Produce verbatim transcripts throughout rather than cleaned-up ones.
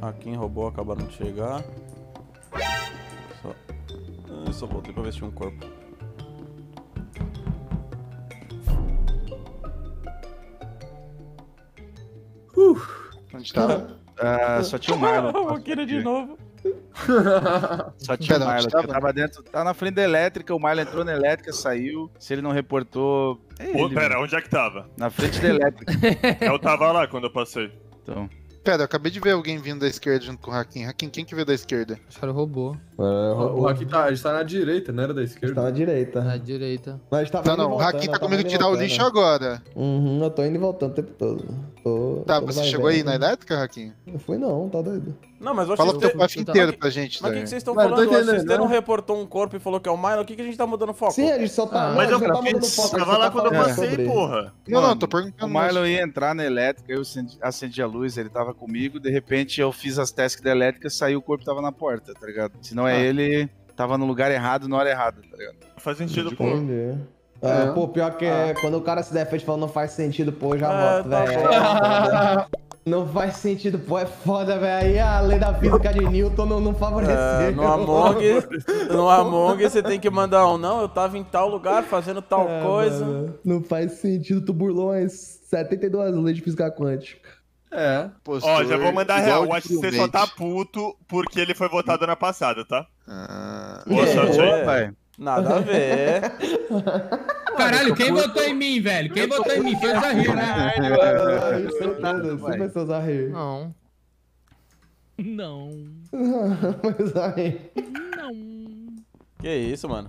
Hakim roubou, acabaram de chegar. Só... Eu só voltei pra ver se tinha um corpo. Uh, onde tava? Uh, só tinha o Marlon. Boqueira de novo. Só tinha o Marlon. Eu tava dentro, tava na frente da elétrica, o Marlon entrou na elétrica, saiu. Se ele não reportou. É Pô, ele, pera, mano. onde é que tava? Na frente da elétrica. Eu tava lá quando eu passei. Então. Pera, eu acabei de ver alguém vindo da esquerda junto com o Hakim. Hakim, quem que veio da esquerda? Acho que era o robô. É, O Hakim tá, a gente tá na direita, não era da esquerda? Tá na direita. Na direita. Mas tá Não, não, o Hakim tá comigo tirar o lixo agora. Uhum, eu tô indo e voltando o tempo todo. Tô, Tá, tô você vai chegou aí vendo. na elétrica, Hakim? Não fui não, tá doido. Não, mas eu Fala achei o teu que... buff então- inteiro pra gente, Mas o que, daí. que vocês estão Mas eu tô falando? Eu acho que entendendo, você não né? reportou um corpo e falou que é o Milo. O que, que a gente tá mudando foco? Sim, a gente só tá... Ah, não, Mas a eu gente não tá mudando foco, a gente tava só lá tá quando eu falando passei, sobre- porra. Não, não, Mano, tô O perguntando. Marlon ia entrar na elétrica, eu acendi, acendi a luz, ele tava comigo, de repente eu fiz as tasks da elétrica, saiu, o corpo tava na porta, tá ligado? Se não é Ah. ele, tava no lugar errado, na hora errada, tá ligado? Faz sentido, pô. Entendi. É, pô, pior que é, quando o cara se defende falando não faz sentido, pô, eu já É, voto, tá velho. Não faz sentido, pô, é foda, velho. Aí a lei da física de Newton não, não favoreceu. É, no Among, no Among você tem que mandar um, não, eu tava em tal lugar fazendo tal É, coisa. mano, não faz sentido, tu burlou as setenta e duas leis de física quântica. É. Ó, já vou mandar real. Eu acho que você só tá Prudente. puto porque ele foi votado na passada, tá? Ah, Boa sorte aí. É, Pai. nada a ver. Caralho, quem votou em mim, velho? Quem votou em mim? Foi o Zahir, né? Você começou a usar rir. Não. Não. Mas aí... Não. Que isso, mano?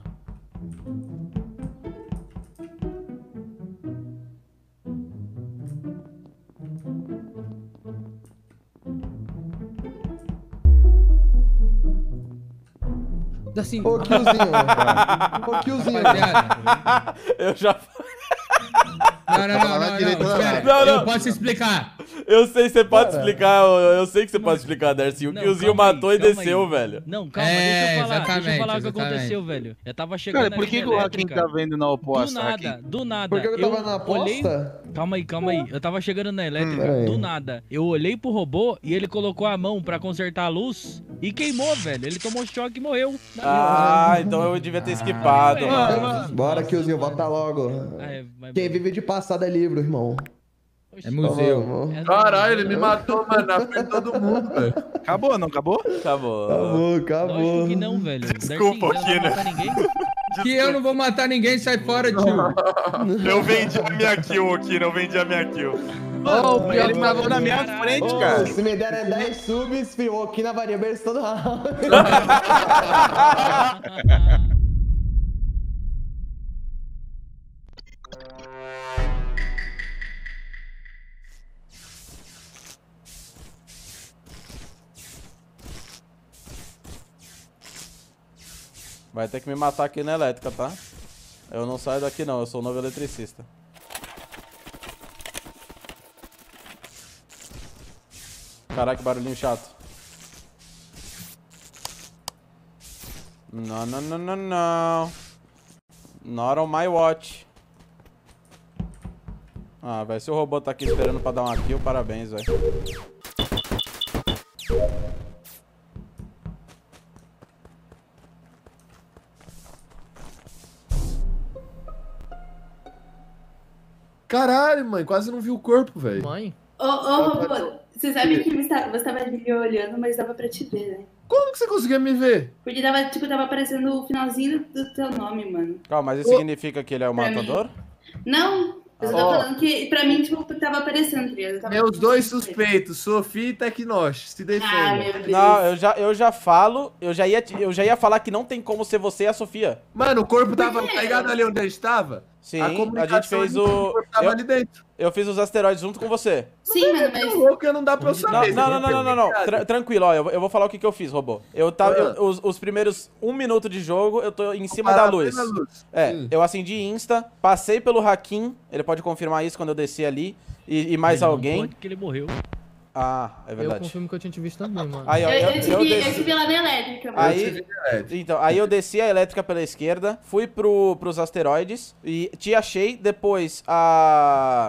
Assim, Ô, Killzinho. Ô, Killzinho. rapaziada. Eu já... Não, não, Tava não, na não, direita, não, não. espera. Não, não. Eu posso explicar. Eu sei que você pode Cara. explicar, eu, eu sei que você pode explicar, Darcy. O Não, Killzinho calma aí, matou e calma desceu, aí. velho. Não, calma, É, deixa eu falar. Deixa eu exatamente, falar o que exatamente. aconteceu, velho. Eu tava chegando Cara, por ali que, na que o Hakim elétrica. tá vendo na Do oposta, nada, Hakim? do nada. Porque eu tava na olhei... aposta? Calma aí, calma aí. Eu tava chegando na elétrica, Hum, do peraí. nada. Eu olhei pro robô e ele colocou a mão pra consertar a luz e queimou, velho. Ele tomou choque e morreu. Ah, então eu devia ter esquipado, Ah, mano. Bora, Killzinho, volta logo. É, mas- Quem vive de passado é livro, irmão. Oxi, É museu. Vamos. é- Caralho, ele me matou, mano, na frente de todo mundo, velho. Acabou, não acabou? Acabou. Acabou, acabou. Lógico que não, velho. Desculpa, Darcy, você não vai Kina. matar ninguém? Que eu não vou matar ninguém, sai fora, tio. Eu vendi a minha kill aqui, não vendi a minha kill. Ô, o pior Ele que tava na minha Caralho. frente, Ô, cara. se me derem dez subs, filho, aqui na varia berço todo round. Vai ter que me matar aqui na elétrica, tá? Eu não saio daqui não, eu sou o novo eletricista. Caraca, que barulhinho chato. Não, não, não, não, não. Not on my watch. Ah, velho, se o robô tá aqui esperando pra dar uma kill, parabéns, velho. Caralho, mãe, quase não vi o corpo, velho. Mãe? Ô, ô, robô, você sabe que você tá- você tava me olhando, mas dava pra te ver, né? Como que você conseguia me ver? Porque tava, tipo, tava aparecendo o finalzinho do teu nome, mano. Calma, mas isso Ô. significa que ele é o Pra mim. matador? Não, eu só tô Ó. falando que pra mim, tipo, tava aparecendo, tá ligado? Eu tava- Meus dois suspeitos, Sofia e Tecnosh, se Ah, defendam. meu Deus. Não, eu já, eu já falo, eu já, ia, te- eu já ia falar que não tem como ser você e a Sofia. Mano, o corpo tava Por quê? tá ligado ali onde a gente tava? Sim, a a, gente comunicação fez ali, o... corpo tava Eu, ali dentro. eu fiz os asteroides junto com você. Sim, mano, Tá mas... louco, não dá pra eu Não, saber. não, não, não, não, não, não. Obrigado. Tra- tranquilo, ó, eu, eu vou falar o que, que eu fiz, robô. Eu tava, eu- Ah. os, os primeiros um minuto de jogo, eu tô em cima da Parado luz. na luz. É, Hum. eu acendi Insta, passei pelo Hakim, ele pode confirmar isso quando eu desci ali, e, e mais Ele não alguém. pode porque ele morreu. Ah, é Eu verdade. confirmo que eu tinha te visto também, mano. Aí, ó, Eu, eu, eu, te eu vi, eu desci- te vi lá na elétrica, mano. Aí- Eu tive direto. Então, aí eu desci a elétrica pela esquerda, fui pro, pros asteroides e te achei. Depois a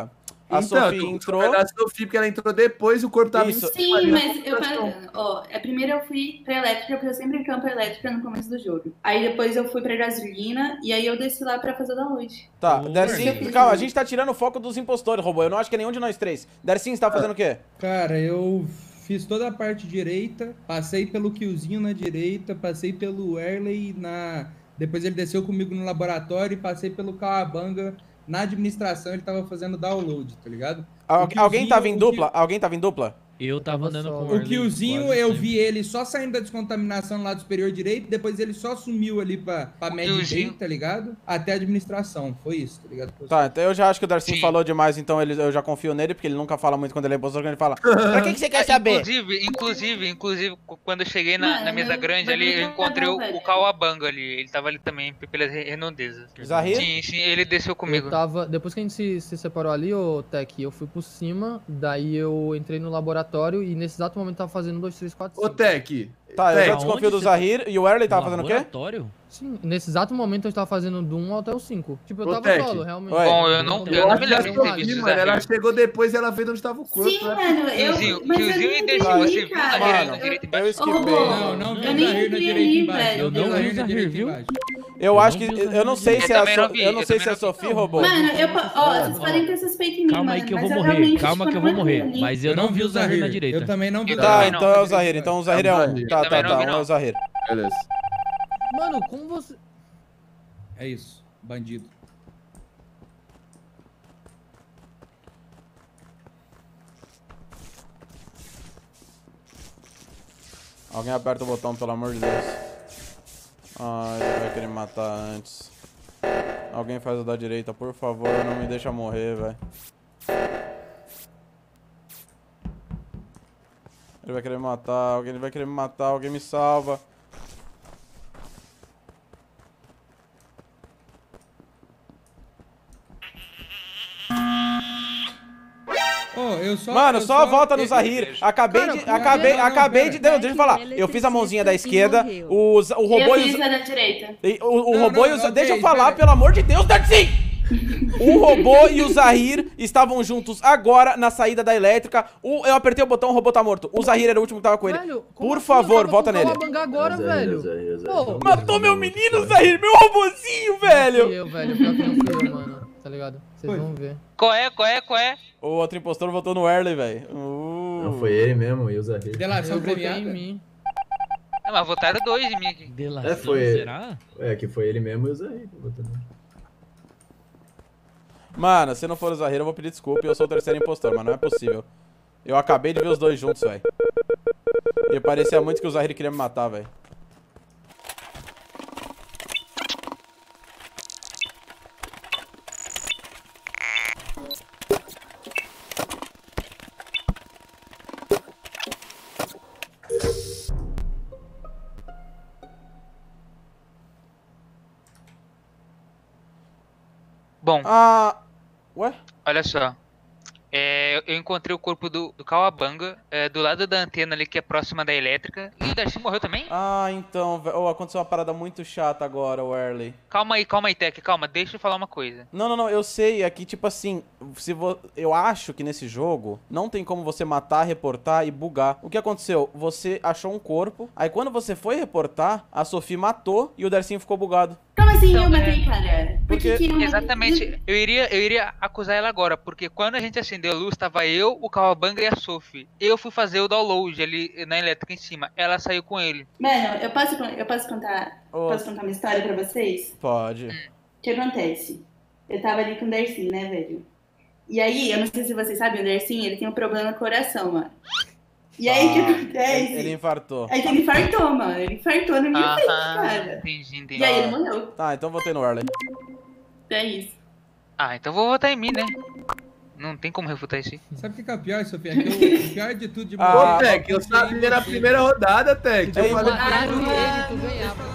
A então, Sophie tu- entrou. tu vai dar a Sophie, porque ela entrou depois e o corpo tava Isso. em cima. Sim, ali na mas eu computação. falei, ó, é, primeiro eu fui pra elétrica, porque eu sempre em campo elétrica no começo do jogo. Aí depois eu fui pra gasolina, e aí eu desci lá pra fazer o download. Tá, Boa, Dercy, velho. calma, a gente tá tirando o foco dos impostores, robô. Eu não acho que é nenhum de nós três. Dercy, você tá fazendo o quê? Cara, eu fiz toda a parte direita, passei pelo Killzinho na direita, passei pelo Erley na... Depois ele desceu comigo no laboratório e passei pelo Kawabanga na administração, ele tava fazendo download, tá ligado? Al- O Killzinho- alguém tava em o dupla? Alguém tava em dupla? Eu tava andando com O Arley Killzinho, quase eu sempre. vi ele só saindo da descontaminação no lado superior direito, depois ele só sumiu ali pra, pra Med Bay, tá ligado? Até a administração, foi isso, tá ligado? Tá, então eu já acho que o Darcy Sim. falou demais, então ele, eu já confio nele, porque ele nunca fala muito quando ele é impostor, quando ele fala, pra que, que você quer saber? Inclusive, inclusive, inclusive, cu- quando eu cheguei na, Mano, na mesa eu- grande vai ali, eu brincar encontrei não, o, velho. o Kawabanga ali. Ele tava ali também, p- pelas re- redondezas. Zahir? Sim, sim, ele desceu comigo. Eu tava, depois que a gente se, se separou ali, ô Tech, eu fui por cima, daí eu entrei no laboratório e nesse exato momento tava fazendo dois, três, quatro, Ô, cinco. Tech. Tá, eu Tech, já desconfio do Aonde você Zahir e o Erley tava fazendo o quê? Laboratório? Sim, nesse exato momento eu estava fazendo do um até o cinco. Tipo, eu Ô, tava Tech. solo, realmente. Oi. Bom, eu não, eu Eu não acho me que a lembro de ter Sophie, visto o mano, ela Zahir. chegou depois e ela veio onde tava o corpo. Sim, né? mano, eu... Killzinho, Mas eu Killzinho não e deixou entendi, você viu o cara. Zahir ali Mano, na direita eu embaixo. esquipei. Ô, Não, não Eu vi o nem Zahir na vi direita ali, embaixo. velho. Eu vi Eu o não Zahir vi o na Zahir, direita viu? embaixo. Eu acho que, não vi o eu não Zahir. sei Eu se é a, também não So- vi, eu não eu sei também se é a não vi. Sophie roubou. Mano, eu, po- ó, vocês podem ter suspeito em mim, Calma mano, aí que eu mas vou eu morrer, realmente, calma tipo, que eu vou não morrer. ali. Mas eu não vi o Zahir na direita. Eu também não vi o Eu Tá, também Zahir. então é o Zahir, então o Zahir é um. Zahir. Tá, tá, também não tá, vi, um é não. o Zahir. Beleza. Mano, como você... É isso, bandido. Alguém aperta o botão, pelo amor de Deus. Ah, ele vai querer me matar antes. Alguém faz o da direita, por favor, não me deixa morrer, velho. Ele vai querer me matar, alguém vai querer me matar, alguém me salva. Ô, eu só, Mano, eu só volta no eu- Zahir. Acabei Cara, de. não, Acabei, não, não, acabei de. pera. Não, deixa eu falar. Eu fiz a mãozinha da esquerda. O, Z- o robô Eu e fiz o. a da direita. e O, o Não, robô não, e o. ok, Deixa eu falar, pera. pelo amor de Deus, Darcy! O robô e o Zahir estavam juntos agora na saída da elétrica. O, eu apertei o botão, o robô tá morto. O Zahir era o último que tava com ele. Velho, como Por assim? favor, Eu tava volta com o nele. Kawabanga agora, velho. Pô, Matou meu menino, Zahir, meu robozinho, fui velho. eu, velho. Pior que não fui eu, mano. Tá ligado? Vocês Foi. vão ver. Qual é, qual é, qual é? O outro impostor votou no Erley, velho. Uh. Não foi ele mesmo, e o Zahir. Delação Eu votei premiada. em mim. Ah, mas votaram dois em mim aqui. Delação, É, foi- será? É, que foi ele mesmo e o Zahir. Mano, se não for o Zahir, eu vou pedir desculpa. Eu sou o terceiro impostor, mas não é possível. Eu acabei de ver os dois juntos, velho. E parecia muito que o Zahir queria me matar, velho. Bom, Ah. Ué? olha só. É, eu encontrei o corpo do, do Kawabanga é, do lado da antena ali que é próxima da elétrica. E o Darcy morreu também? Ah, então, velho. Oh, aconteceu uma parada muito chata agora, o Erley. Calma aí, calma aí, Tech, calma. Deixa eu falar uma coisa. Não, não, não, eu sei, é que tipo assim, se vo... eu acho que nesse jogo não tem como você matar, reportar e bugar. O que aconteceu? Você achou um corpo, aí quando você foi reportar, a Sophie matou e o Darcy ficou bugado. Como assim Então, eu matei, é. cara? Por que Porque- que eu matei? Exatamente, eu iria, eu iria acusar ela agora, porque quando a gente acendeu a luz, tava eu, o Kawabanga e a Sophie. Eu fui fazer o download ali na elétrica em cima, ela saiu com ele. Mano, eu posso, eu posso contar, Ô, posso contar uma história pra vocês? Pode. O que acontece? Eu tava ali com o Darcy, né, velho? E aí, eu não sei se vocês sabem, o Darcy, ele tem um problema no coração, mano. E aí, o que Ah, acontece? Ele, ele infartou. Aí ele infartou, mano. Ele infartou na minha frente, Aham, cara. entendi, entendi. E aí ele morreu. Tá, então votei no Erley. É isso. Ah, então vou votar em mim, né? Não tem como refutar isso aí. Sabe o que que é o pior, Sofia? Que o, o pior de tudo de Ah, Ô, morrer- Tech, eu sabia na primeira rodada, Tech. É Eu falei, Mataram ele, tu ganhava.